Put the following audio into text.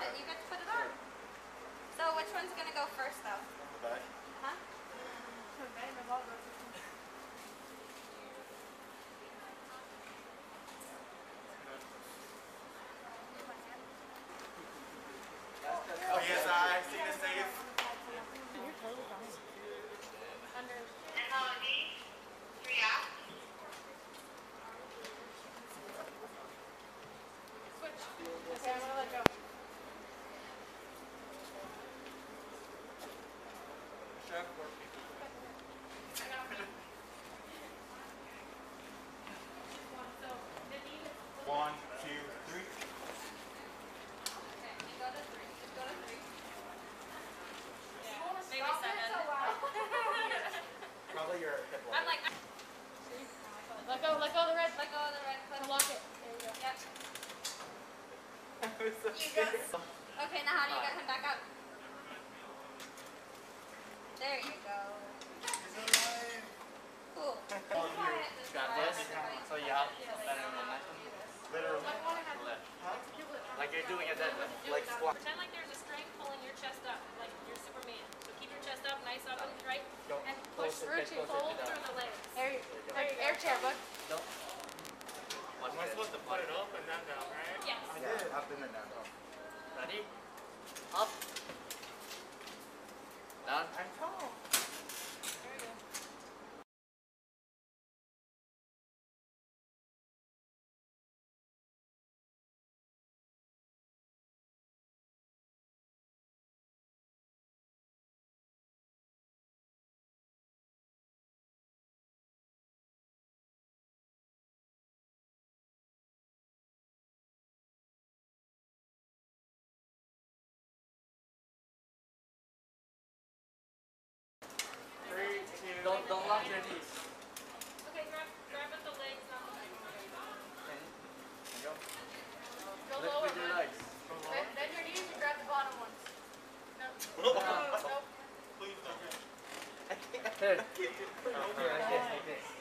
it. You get to put it on. So which one's gonna go first, though? The back. Huh? Oh yes, I see the safe. Okay, I'm gonna let go. Chef. One, two, three. Okay, you go to three. Just go to three. Yeah. Maybe 7. Probably your hip I'm like, Let go of the red. Let go of the red. Lock it. There you go. Yep. You go. Okay, now how do you get him back up? There you go. Cool. Quiet. Got this? So you have better momentum? Literally. Like you're doing a deadlift, like squat. pretend like there's a string pulling your chest up, like you're Superman. So keep your chest up, nice up and straight, and push through to fold through the legs. There you go. Air chair, bud. Nope. Am I supposed to put it up and then down, right? Yes. I did. Up and then down. Ready? Up. Down. I'm tall. There we go. Don't lock your knees. Okay, grab at the legs, not the legs. Okay. Go. Go Lift lower, with your bud. legs. Bend your knees and grab the bottom ones. No. Please don't. Here. Here, like this, like this.